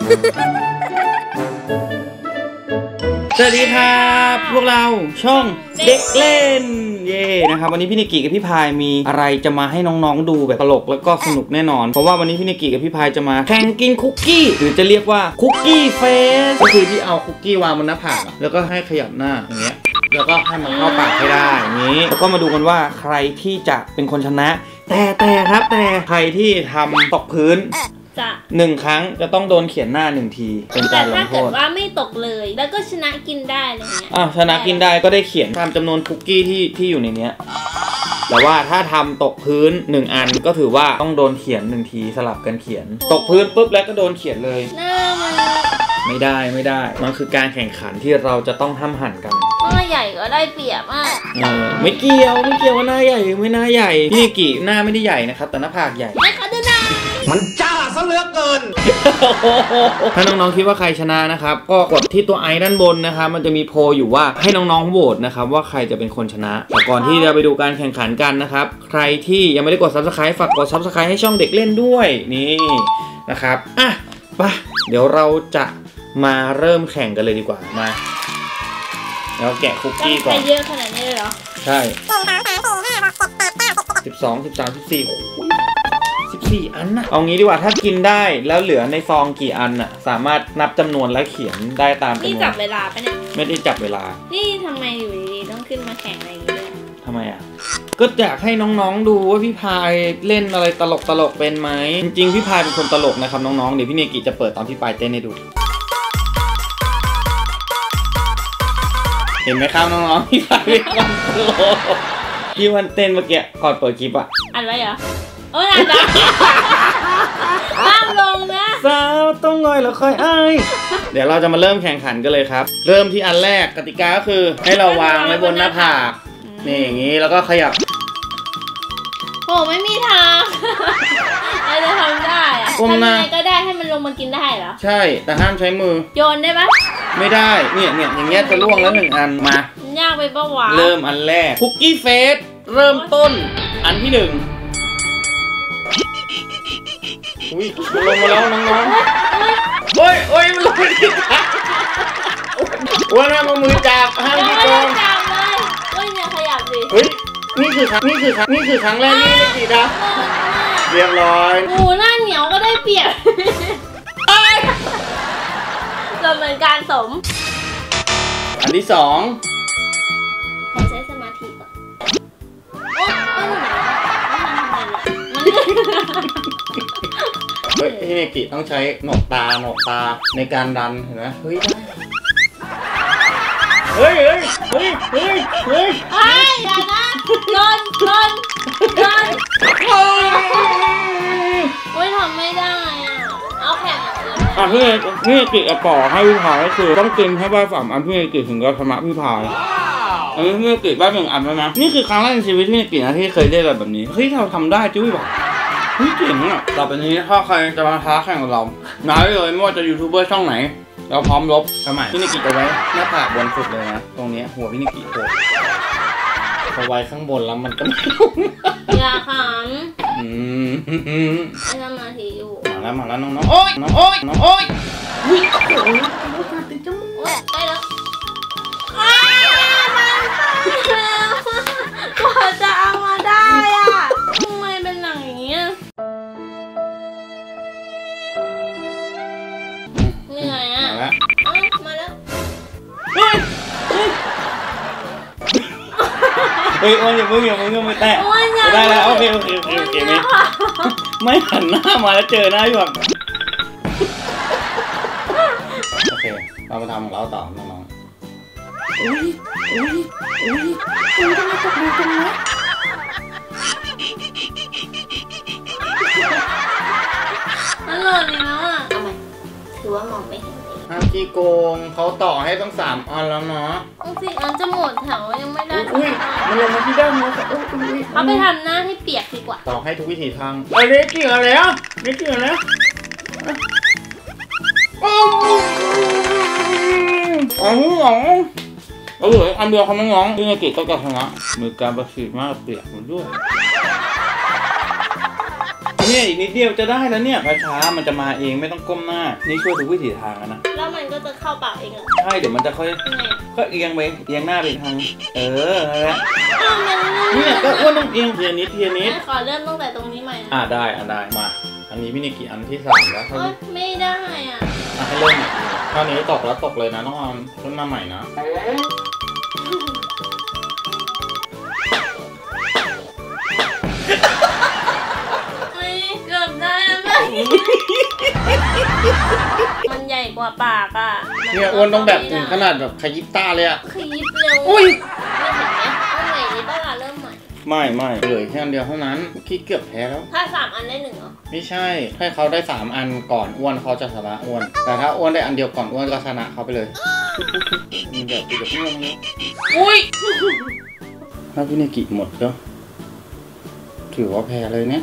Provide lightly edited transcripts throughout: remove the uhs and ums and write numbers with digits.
สวัสดีครับพวกเราช่องเด็กเล่นเย่นะครับวันนี้พี่นิกิกับพี่พายมีอะไรจะมาให้น้องๆดูแบบตลกแล้วก็สนุกแน่นอนเพราะว่าวันนี้พี่นิกิกับพี่พายจะมาแข่งกินคุกกี้หรือจะเรียกว่าคุกกี้เฟสก็คือที่เอาคุกกี้วางบนหน้าผากแล้วก็ให้ขยับหน้าอย่างเงี้ยแล้วก็ให้มันเข้าปากให้ได้อย่างนี้แล้วก็มาดูกันว่าใครที่จะเป็นคนชนะแต่ใครที่ทำตกพื้น1 ครั้งจะต้องโดนเขียนหน้า1 ทีเป็นการลงโทษแต่ถ้าเกิดว่าไม่ตกเลยแล้วก็ชนะกินได้อะไรเงี้ยชนะกินได้ก็ได้เขียนตามจำนวนคุกกี้ที่อยู่ในเนี้ยแต่ว่าถ้าทำตกพื้น1 อันก็ถือว่าต้องโดนเขียน1 ทีสลับกันเขียนตกพื้นปุ๊บแล้วก็โดนเขียนเลยไม่ได้มันคือการแข่งขันที่เราจะต้องห้ามหันกันหน้าใหญ่ก็ได้เปรียบมากไม่เกี่ยวว่าหน้าใหญ่หรือไม่หน้าใหญ่พี่นิกิหน้าไม่ได้ใหญ่นะครับแต่หน้าผากใหญ่ไม่ขอดูหน้ามันจ้าซะเหลือเกินถ้าน้องๆคิดว่าใครชนะนะครับก็กดที่ตัวไอด้านบนนะครับมันจะมีโพลอยู่ว่าให้น้องๆโหวตนะครับว่าใครจะเป็นคนชนะแต่ก่อนที่จะไปดูการแข่งขันกันนะครับใครที่ยังไม่ได้กด Subscribe ฝากกด Subscribe ให้ช่องเด็กเล่นด้วยนี่นะครับไปเดี๋ยวเราจะมาเริ่มแข่งกันเลยดีกว่ามาแล้วแกะคุกกี้ก่อนเยอะขนาดนี้เลยเหรอใช่12 13 14อันนะเอางี้ดีกว่าถ้ากินได้แล้วเหลือในซองกี่อันน่ะสามารถนับจำนวนและเขียนได้ตามจำนวนนี่จับเวลาปะเนี่ยไม่ได้จับเวลานี่ทำไมอยู่ดีๆต้องขึ้นมาแข่งอะไรอย่างเงี้ยทำไมอ่ะก็อยากให้น้องๆดูว่าพี่พายเล่นอะไรตลกเป็นไหมจริงๆพี่พายเป็นคนตลกนะครับน้องๆเดี๋ยวพี่เนกิจะเปิดตอนพี่พายเต้นให้ดูเห็นไหมครับน้องๆพี่พายเป็นคนตลกที่วันเต้นเมื่อกี้ก่อนเปิดคลิปอ่ะอะไรเหรอโอ้ยอันดับห้ามลงนะสาวต้องง่อยแล้วค่อยเดี๋ยวเราจะมาเริ่มแข่งขันกันเลยครับเริ่มที่อันแรกกติกาก็คือให้เราวางไว้บนหน้าผากนี่อย่างนี้แล้วก็ขยับโอ้ไม่มีทางอะไรจะทำได้อะทำยังไงก็ได้ให้มันลงมากินได้เหรอใช่แต่ห้ามใช้มือโยนได้ไหมไม่ได้เนี่ยอย่างเงี้ยจะล่วงแล้ว1 อันมายากไปปะวะเริ่มอันแรกคุกกี้เฟสเริ่มต้นอันที่1อุ้ยมันลงมาแล้วน้องๆโอ้ยมันลงมาที่ขาว่าห้ามเอามือจับห้ามที่โกงจับเลยโอ้ยเนี่ยขยับสิเฮ้ยนี่คือครั้งแรกนี่ไม่กี่ดาวเรียบร้อยโอ้หน้าเหนียวก็ได้เปรียบเราเหมือนการสมอันที่2ขอใช้สมาธิก่อนพี่เนกิต้องใช้หนกตาในการดันเห็นไหมเฮ้ยได้เฮ้ยอย่านะโดนโอ้ยทำไม่ได้อ่ะเอาแข่งพี่เนกิต่อให้พี่พายก็คือต้องกินให้ได้3 อันพี่เนกิถึงจะชนะพี่พายอันนี้พี่เนกิได้1 อันแล้วนะนี่คือครั้งแรกในชีวิตพี่เนกินะที่เคยได้แบบนี้เฮ้ยเราทำได้จุ้ยบอกเก่งอ่ะต่อไปนี้ถ้าใครจะมาท้าแข่งกับเรามาได้เลยไม่ว่าจะยูทูบเบอร์ช่องไหนเราพร้อมรบสมัยพี่นิกิเอาไว้หน้าผากบนสุดเลยนะตรงนี้หัวพี่นิกิโผล่เอาไว้ข้างบนแล้วมันก็ไม่ลงอย่าขำให้สมาธิอยู่มาแล้วน้องโอ๊ยวิ่งโอ้ยติดจมูกใกล้แล้วกว่าจะเอามาได้อ่ะทำไมเป็นอย่างนี้เหนื่อยอ่ะมาแล้วเฮ้ยอย่ามึงไม่แตะได้แล้วโอเคไม่หันหน้ามาแล้วเจอหน้าอยู่แบบโอเคเรามาทำของเราต่อน้องๆอุ้ยทำไมตกลงกันนะอร่อยนะทำไมถือว่ามองไม่เห็นห้ามขี้โกงเขาต่อให้ต้อง3 อันแล้วเนาะ4 อันจะหมดแถวยังไม่ได้มันลงมาที่ด้านนู้นเขาไปทำหน้าให้เปียกดีกว่าต่อให้ทุกวิถีทางเล็กเกี่ยวแล้วอันเดียวเขาน้องๆที่ในกิจก็จะชนะมือการประสิทธิ์มากเปียกหมดด้วยเนี่ยอีกนิดเดียวจะได้แล้วเนี่ยช้าๆมันจะมาเองไม่ต้องก้มหน้านี่ช่วยทุกวิถีทางนะแล้วมันก็จะเข้าปากเองเหรอใช่เดี๋ยวมันจะค่อยก็เอียงไปเอียงหน้าไปทางนั่นแหละเนี่ยก็อ้วนต้องเอียงเทียนิดขอเริ่มตั้งแต่ตรงนี้ใหม่ได้มาอันนี้พี่นิกิอันที่3แล้วไม่ได้อ่ะให้เริ่มคราวนี้ตกแล้วตกเลยนะต้องเอาเริ่มมาใหม่นะเกือบได้แล้วมันใหญ่กว่าปากอ่ะเนี่ยอ้วนต้องแบบถึงขนาดแบบขยิบตาเลยอ่ะขยิบเร็วอุ้ยไม่เห็นไหมเอาใหม่นี้ป้าเริ่มใหม่ไม่เลยแค่อันเดียวเท่านั้นคิดเกือบแพ้แล้วถ้า3 อันได้1เหรอไม่ใช่ให้เขาได้3 อันก่อนอ้วนเขาจะชนะอ้วนแต่ถ้าอ้วนได้อันเดียวก่อนอ้วนก็ชนะเขาไปเลยมันแบบเพิ่งลงนี้อุ้ยถ้าพี่เนกิหมดก็ถือว่าแพ้เลยเนี่ย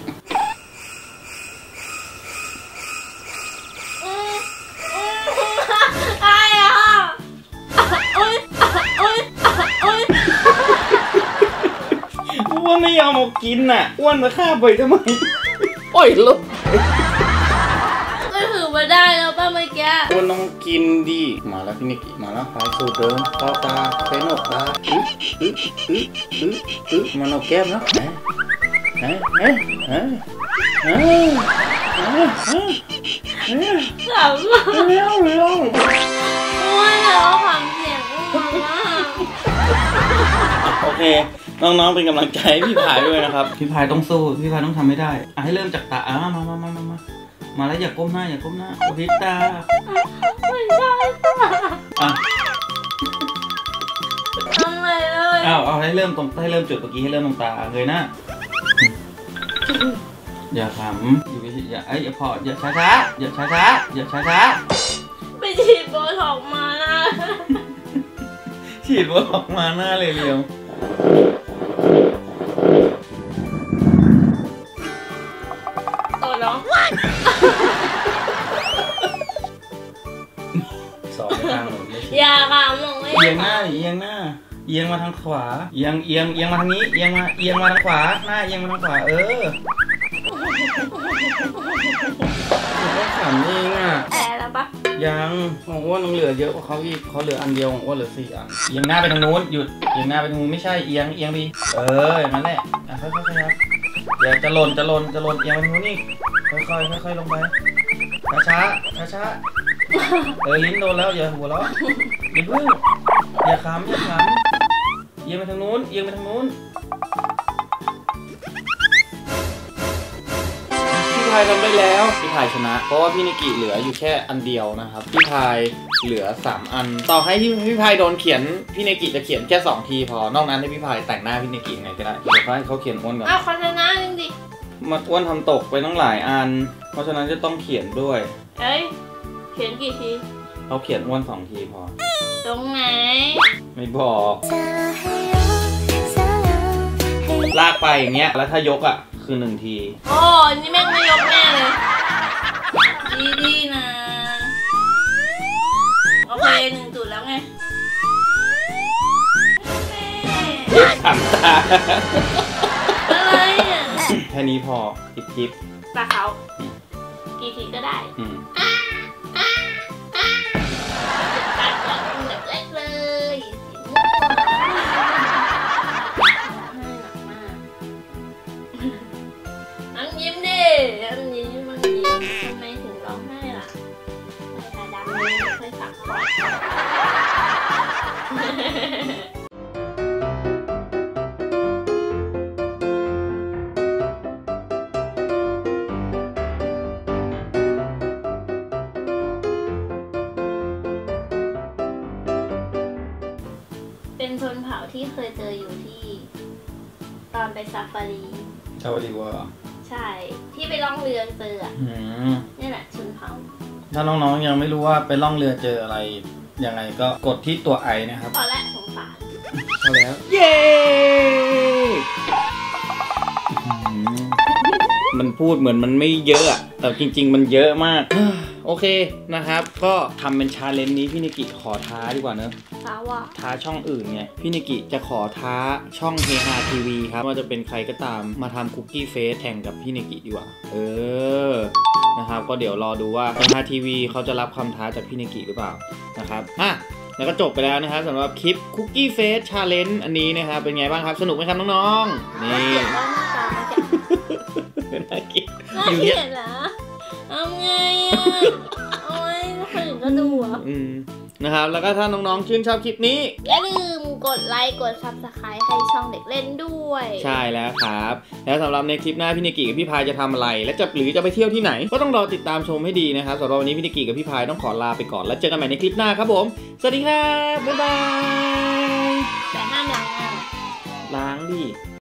อ้วนไม่ยอมเอากินน่ะอ้วนมาฆ่าไปทำไมโอ้ยลุกก็ถือมาได้แล้วป้าเมื่อกี้อ้วนต้องกินดิมาแล้วพี่นิกิมาแล้วไปสูตรเดิมเต้าตาใช้หนกตามันเอาแก้มแล้วเร็วอ้วนแล้วขำเสียงอ้วนมากโอเคน้องๆเป็นกำลังใจให้พี่พายด้วยนะครับพี่พายต้องสู้พี่พายต้องทำให้ได้ให้เริ่มจากตามาแล้วอย่าก้มหน้าพริบตาไม่ใช่ทำอะไรเลยเอาให้เริ่มจุดเมื่อกี้ให้เริ่มตรงตาเลยนะอย่าขำอย่าพออย่าช้าไปฉีดโบท็อกมานะฉีดโบท็อกมาหน้าเลยเร็วสองทางหนูอย่าขำหนูเอียงหน้าเอียงมาทางขวาเอียงมาทางนี้เอียงมาทางขวาหน้าเอียงมาทางขวาต้องขำเองอ่ะแล้วปะยังของอ้วนต้องเหลือเยอะกว่าเขาอีกเขาเหลืออันเดียวของอ้วนเหลือ4 อันเอียงหน้าไปทางนู้นหยุดเอียงหน้าไปทางนู้นไม่ใช่เอียงดิอย่างนั้นแหละค่อยๆครับอย่าจะหล่นเอียงไปทางนู้นนี่ค่อยลงไปช้าลิ้นโดนแล้วอย่าหัวเราะอย่าขำเอียงไปทางนู้นพี่พายทำได้แล้วพี่พายชนะเพราะว่าพี่นิกิเหลืออยู่แค่อันเดียวนะครับพี่พายเหลือ3 อันต่อให้พี่พายโดนเขียนพี่นิกิจะเขียนแค่2 ทีพอนอกนั้นให้พี่พายแต่งหน้าพี่นิกิไงก็ได้เดี๋ยวให้เขาเขียนอ้วนก่อนเขาชนะจริงดิมาอ้วนทำตกไปตั้งหลายอันเพราะฉะนั้นจะต้องเขียนด้วยเขียนกี่ทีเขาเขียนอ้วน2 ทีพอตรงไหนไม่บอกลากไปอย่างเงี้ยแล้วถ้ายกอ่ะคือ1 ทีโอ้นี่แม่งไม่ยกแน่เลยดีนะโอเค1 จุดแล้วไงขำตาอะไรอ่ะแค่นี้พอจิบตาเขากี่ทีก็ได้ตัดก่อนแบบเล็กเลยน้ำยิ้มดิน้ำยิ้มทำไมถึงร้องไห้ล่ะตาดำเลยไม่ค่อยสักคอเป็นชนเผ่าที่เคยเจออยู่ที่ตอนไปซาฟารีว่าใช่ที่ไปล่องเรือเจอนี่แหละชนเผ่าถ้าน้องๆยังไม่รู้ว่าไปล่องเรือเจออะไรยังไงก็กดที่ตัวไอนะครับพอแล้วสงสารพอแล้วเย้มันพูดเหมือนมันไม่เยอะอะแต่จริงๆมันเยอะมากโอเคนะครับก็ทำเป็นชาเลนจ์นี้พี่นิกิขอท้าดีกว่าเนอะท้าว่าท้าช่องอื่นไงพี่นิกิจะขอท้าช่องเฮฮาทีวีครับว่าจะเป็นใครก็ตามมาทำคุกกี้เฟสแข่งกับพี่นิกิดีกว่านะครับก็เดี๋ยวรอดูว่าเฮฮาทีวีเขาจะรับคำท้าจากพี่นิกิหรือเปล่านะครับแล้วก็จบไปแล้วนะครับสำหรับคลิปคุกกี้เฟสชาเลนจ์อันนี้นะครับเป็นไงบ้างครับสนุกไหมครับน้องๆนี่เป็นน่าเกลียดอยู่เนี่ยนะเอาไงโอ้ยคนอื่นก็ดูนะครับแล้วก็ถ้าน้องๆชื่นชอบคลิปนี้อย่าลืมกดไลค์กด Subscribe ให้ช่องเด็กเล่นด้วยใช่แล้วครับแล้วสำหรับในคลิปหน้าพี่นิกิกับพี่พายจะทำอะไรและหรือจะไปเที่ยวที่ไหนก็ต้องรอติดตามชมให้ดีนะครับสำหรับวันนี้พี่นิกิกับพี่พายต้องขอลาไปก่อนแล้วเจอกันใหม่ในคลิปหน้าครับผมสวัสดีครับบ๊ายบายแต่ห้ามล้างดิ